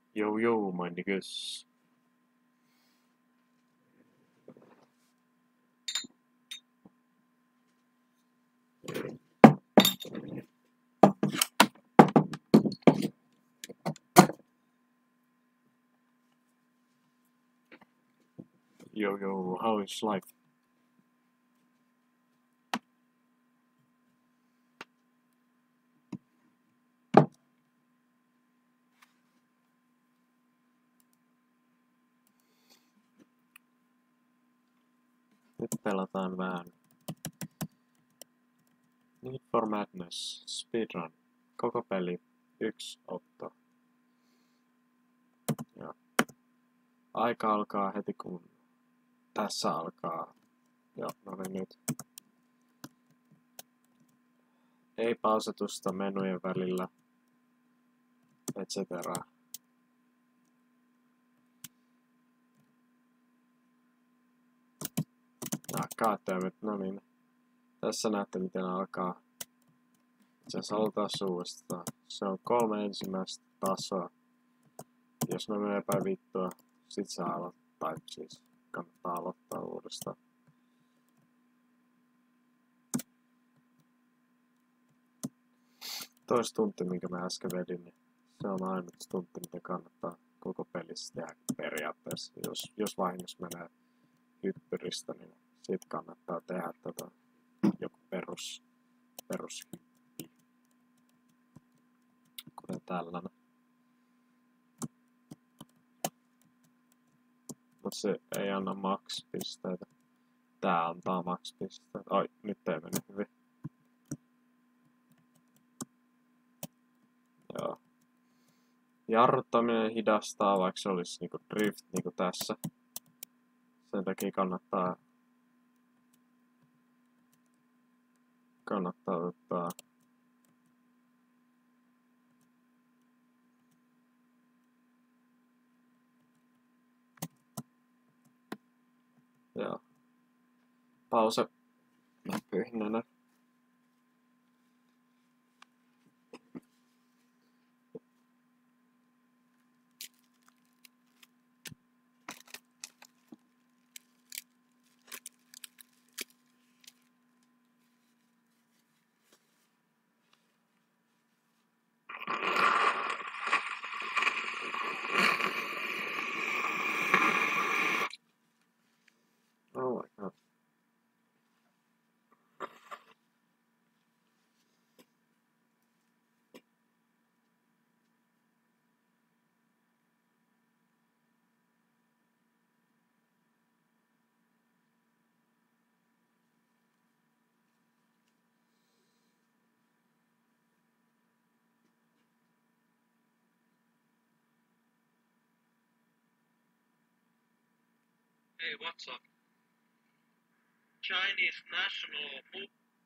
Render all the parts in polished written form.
Yo, yo, my niggas. Yo, yo, how is life? Nyt pelataan vähän Need for Madness Speedrun. Koko peli 1 otto. Ja aika alkaa heti kun tässä alkaa. Joo, no niin nyt. Ei pausetusta menujen välillä, etc. Goddammit, no niin. Tässä näette miten alkaa. Itse asiassa aloitetaan uudestaan. Se on 3 ensimmäistä tasoa. Jos ne menee päin vittua, sit saa aloittaa. Siis kannattaa aloittaa uudestaan. Toi stuntti, minkä mä äsken vedin, niin se on ainut stuntti, mitä kannattaa koko pelissä tehdä periaatteessa. Jos vahingossa menee hyppyristä, niin sit kannattaa tehdä joku perushyppi. Kuten tällainen. Mut se ei anna max-pisteitä. Tää antaa max-pisteitä. Ai, nyt ei mene hyvin. Joo. Jarruttaminen hidastaa, vaikka se olisi niinku drift niinku tässä. Sen takia kannattaa joo. Pause näppyihin enää. Oh my god. Hey, what's up? Chinese national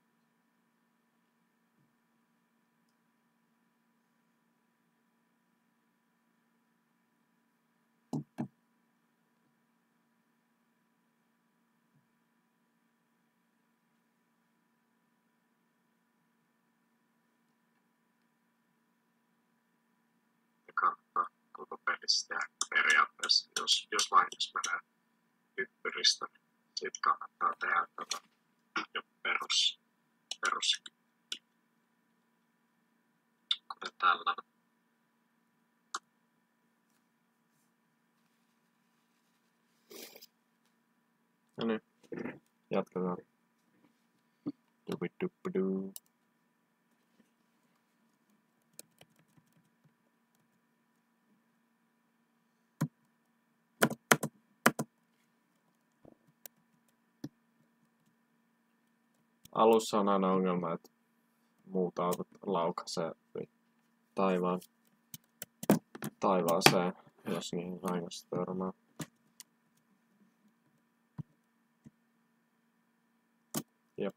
Kannattaa koko pelissä tehdä periaatteessa. Jos vahingossa menee hyppyristä, niin sit kannattaa tehdä joku perus kuten tällainen. No niin, jatketaan. Dubidubiduu. Alussa on aina ongelma, että muut autot laukaisee taivaaseen, jos niihin vahingossa törmää. Jep.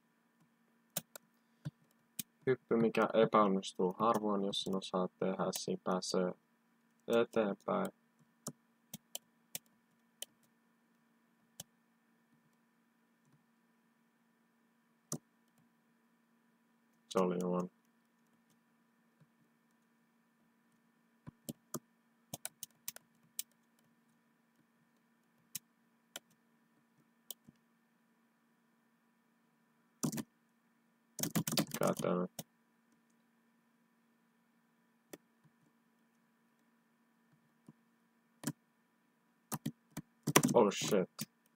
Hyppy, mikä epäonnistuu harvoin, jos sen osaa tehdä, siinä pääsee eteenpäin. Se oli huono. Oh shit.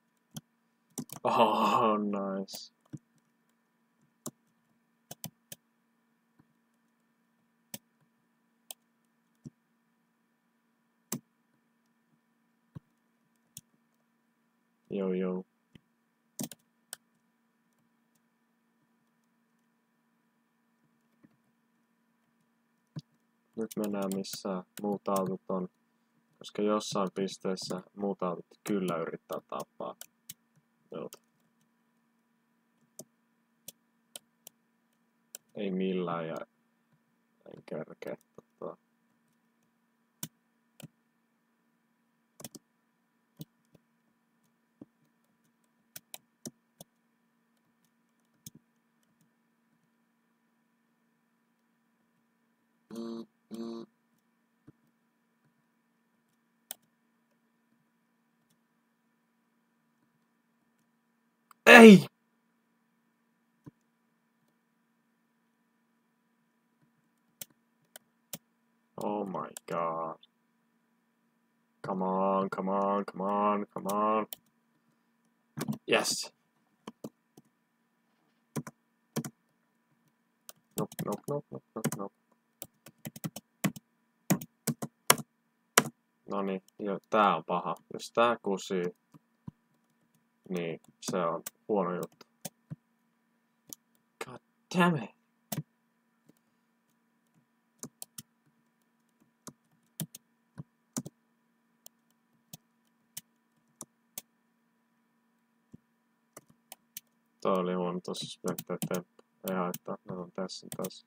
Oh, nice. Joo. Nyt mennään missä muut autot on, koska jossain pisteessä muut autot kyllä yrittää tappaa minut. Ei millään ja en kerkeä Ei! Oh my god. Come on. Yes! Nope. Noniin, jo tää on paha. Jos tää kusii, niin se on huono juttu. God damn it! Toi oli huono tossa sprinttää temppu. Ei haittaa, ne on tässä taas.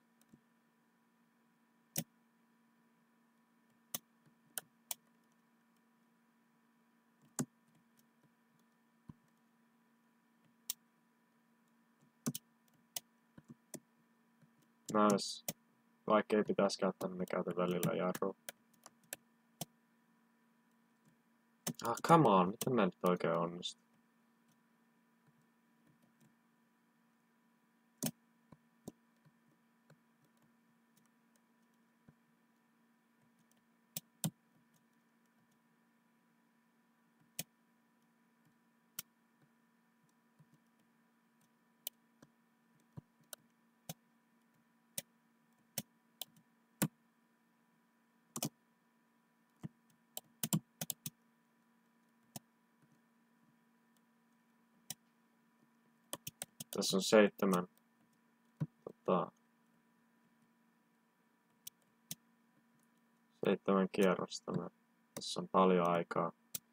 Nice. Vaikka ei pitäisi käyttää, niin me käytän välillä jarrua. Ah, come on, miten mä nyt oikein onnistu? Tässä on 7 kierrosta. Tässä on paljon aikaa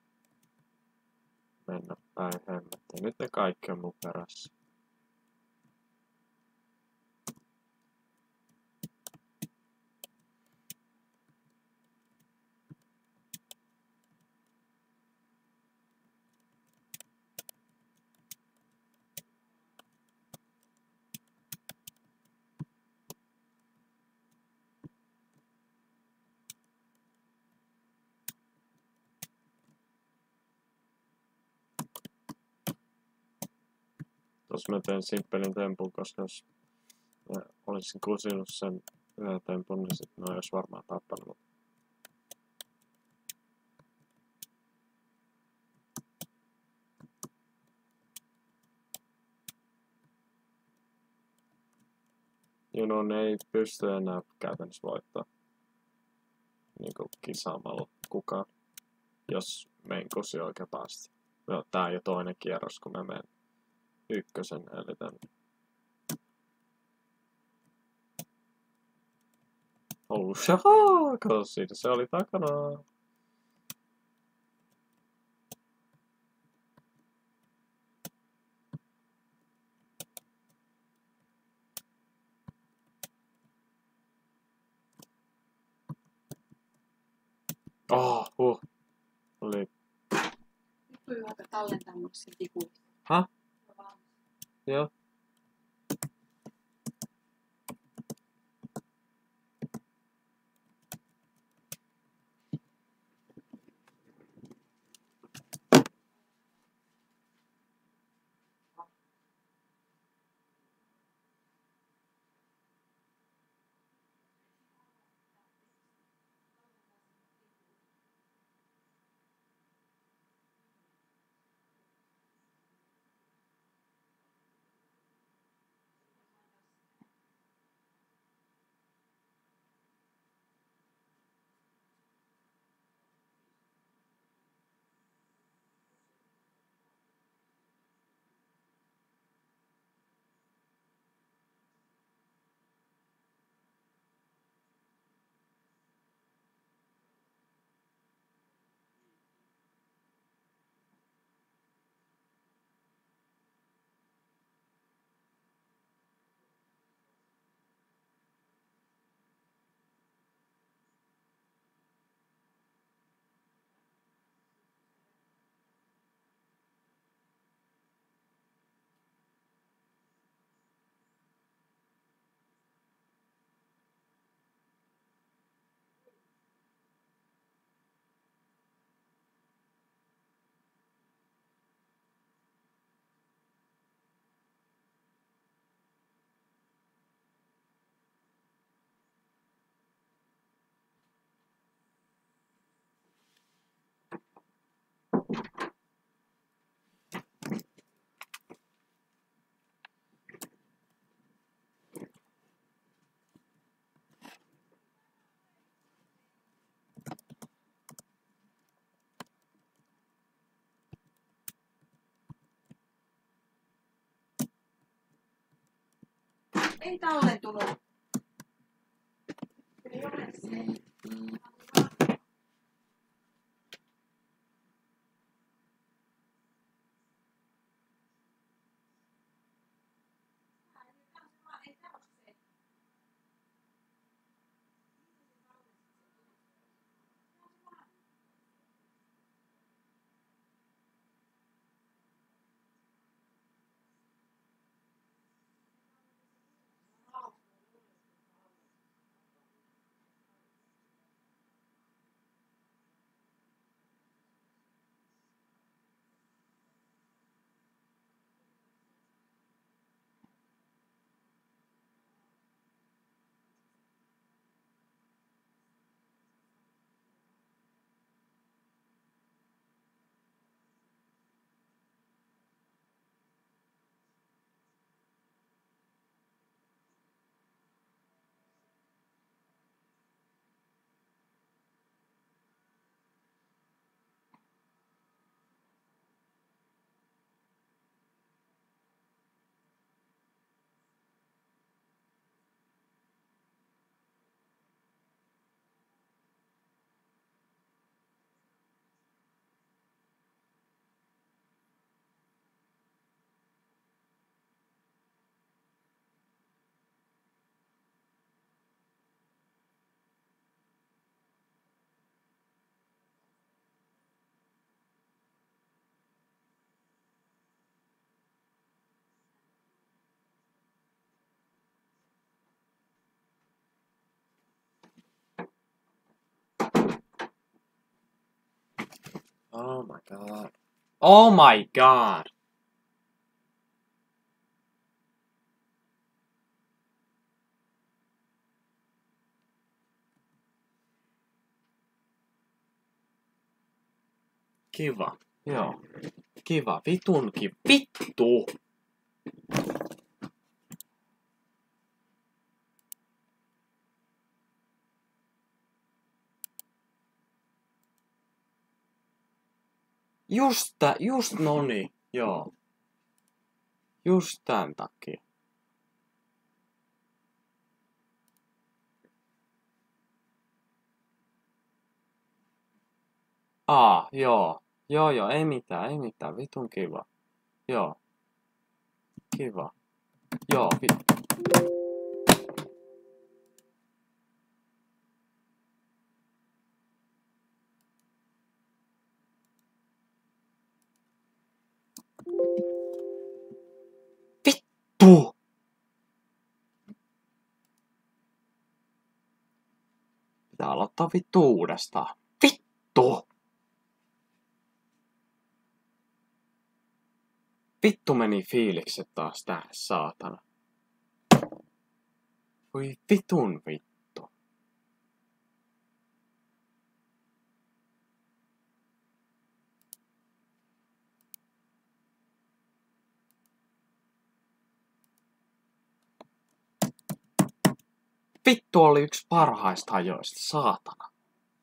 mennä päin hemmettiin. Nyt ne kaikki on mun perässä. Tuossa mä teen simppelin tempun, koska jos olisin kusinut sen tempun, niin sit ne olisi varmaan tappanut. Junon ei pysty enää käytännössä voittaa niinku kisaamalla kukaan, jos mein kusi oikein päästä. No, tää on jo toinen kierros, kun mä menen ykkösen, eli tän. Oh, shahaa! Kato, siitä se oli takana. Oli. Nyt voi vaikka tallentaa mulle sen tikuun. Häh? Joo. Ei tallentunut. Ei ole se. Oh my god. Oh my god! Kiva. Joo. Kiva. Vitun kiva. Vittu! Just noni. Joo. Just tän takia. Joo. Joo, ei mitään. Vitun kiva. Joo. Kiva. Joo, Vittu! Pitää aloittaa vittu uudestaan. Vittu! Vittu meni fiilikset taas tähän, saatana. Voi vitun vittu. Vittu oli yksi parhaista ajoista, saatana.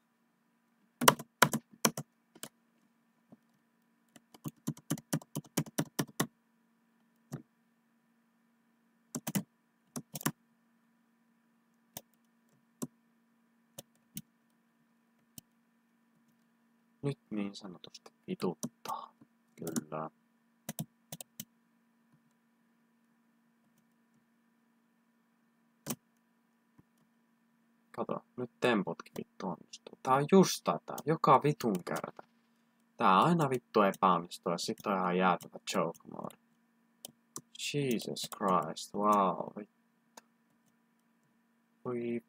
Nyt niin sanotusti vituttaa. Kyllä. Kato, nyt tempotkin vittu onnistuu. Tää on just tätä, joka vitun kerta. Tää aina vittu epäonnistuu ja sit on ihan jäätävä joke mode. Jesus Christ, wow, vittu. Voi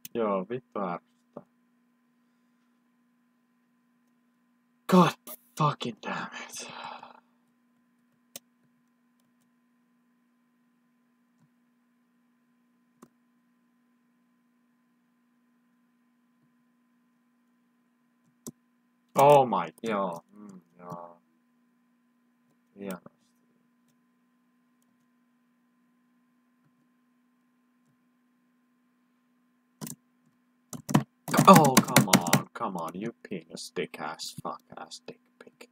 Joo, vittu ärsyttää. God fucking damn it. Oh my, joo. Joo. Hienosti. Oh, come on, you penis dick ass, fuck ass dick pic.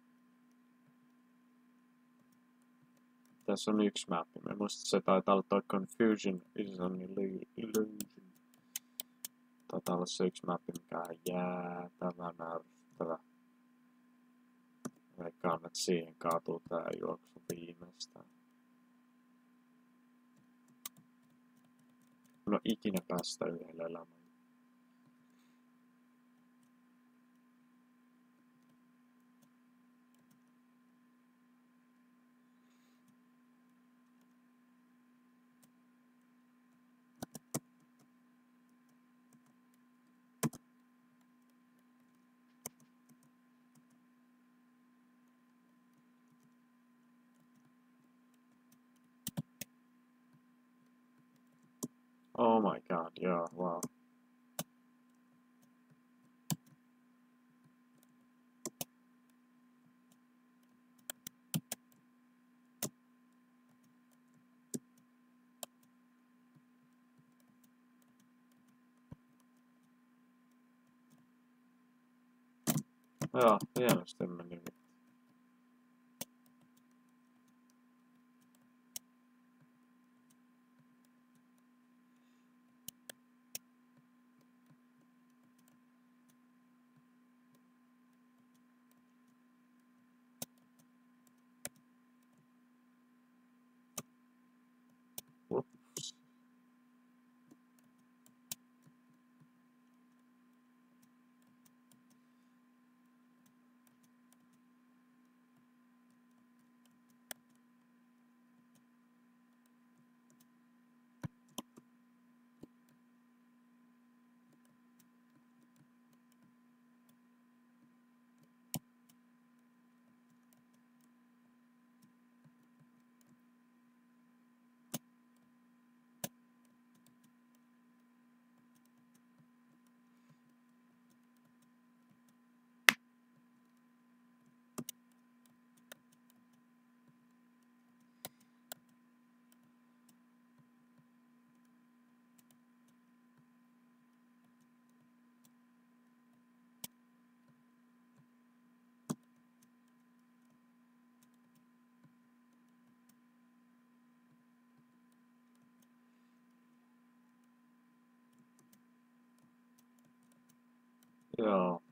Tässä on yksi mappi. Mä muistin, se taitaa olla toi Confusion is an illusion. Taitaa olla se yksi mappi, mikä on jäätävän ärsyttävä. Veikkaan, että siihen kaatuu tää juoksu viimeistään. No ikinä päästä yhdellä elämällä. Oh my god, yeah, wow. Joo, hienosti meni. Whoops. Joo.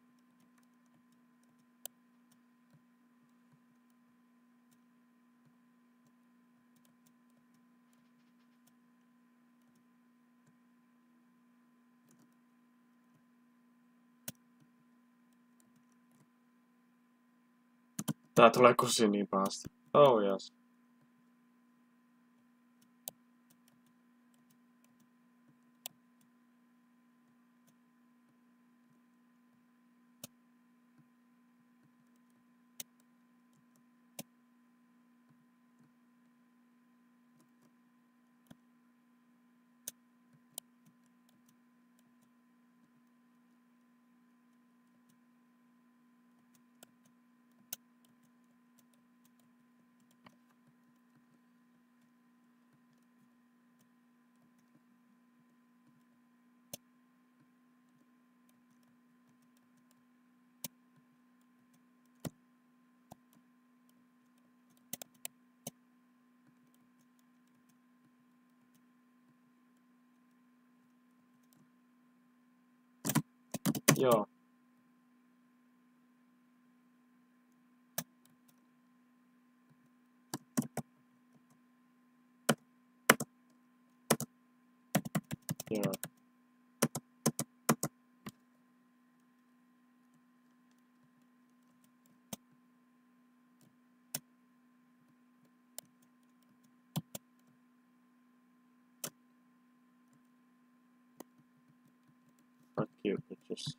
Tää tulee kusi niin pahasti. Oh yes. Joo. Joo. pystyssä.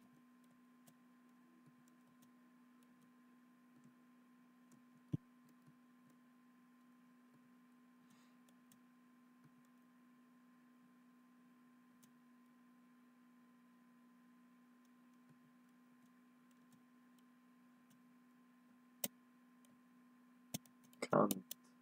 Kant.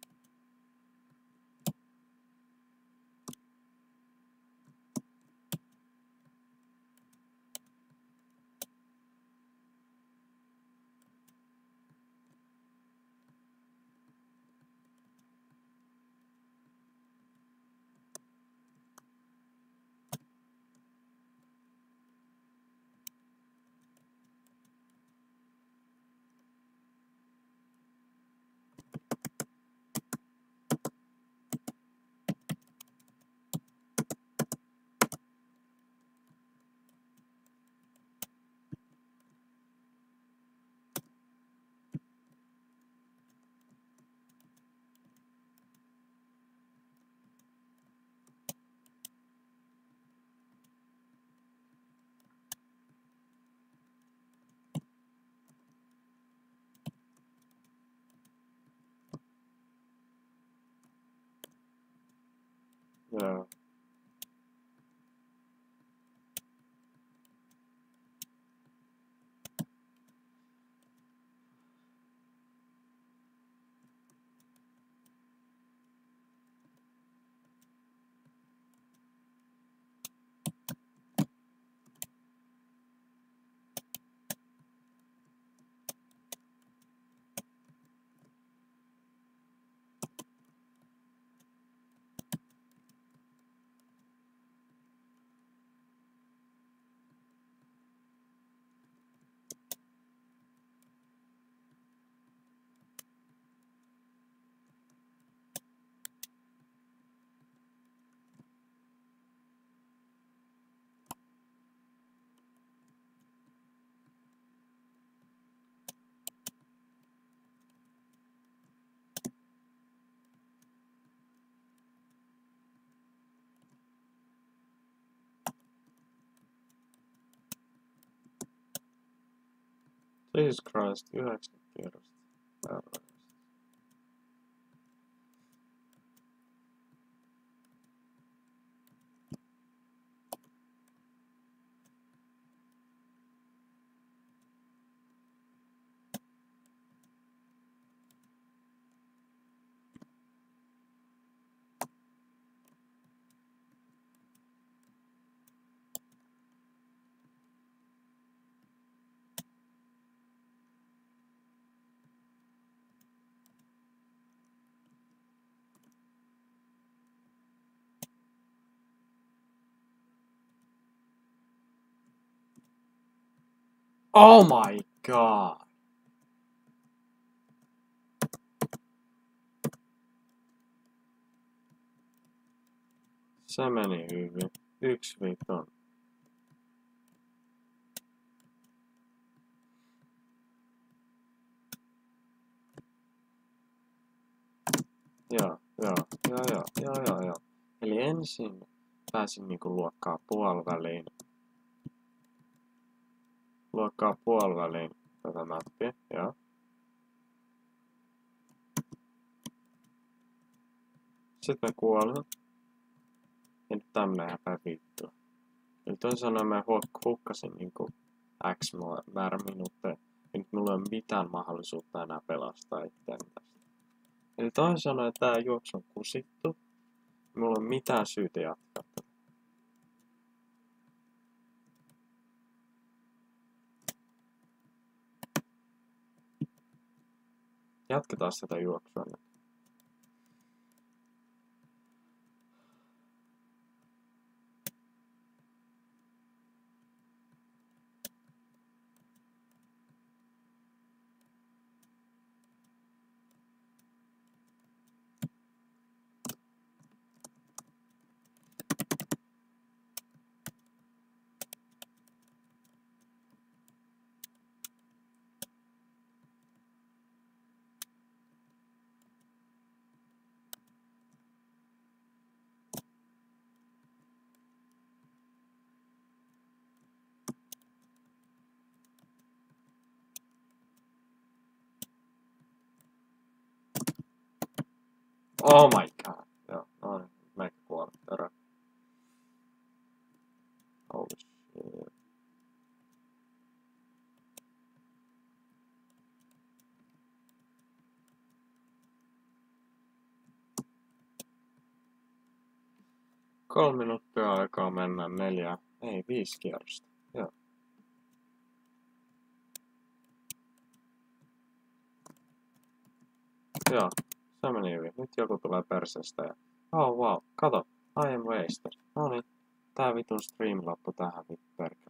Joo. Jesus Christ, 9 tiedosta. Oh my god! Se meni hyvin. 1-5. Joo. Eli ensin pääsin niinku luokkaa puoliväliin. Luokkaa puoliväliin tätä mappia, joo. Sitten mä kuolin. Ja nyt tämmönen häpää vittua. Eli toisin sanoen mä hukkasin niinku X määrä minuutteja. Ja nyt mulla ei ole mitään mahdollisuutta enää pelastaa itseäni tästä. Eli toisin sanoen tää juoksu on kusittu. Mulla ei ole mitään syytä jatkaa tätä. Jatketaan tätä juoksua nyt. Oh my god. Joo, no niin. Meikä kuoli. Terä. Holy shit. Kolme minuuttia aikaa mennä 5 kierrosta. Joo. Joo, se meni hyvin. Nyt joku tulee perseestä ja... Oh wow, kato, I am wasted. No niin, tää vitun stream loppu tähän vittu perkele.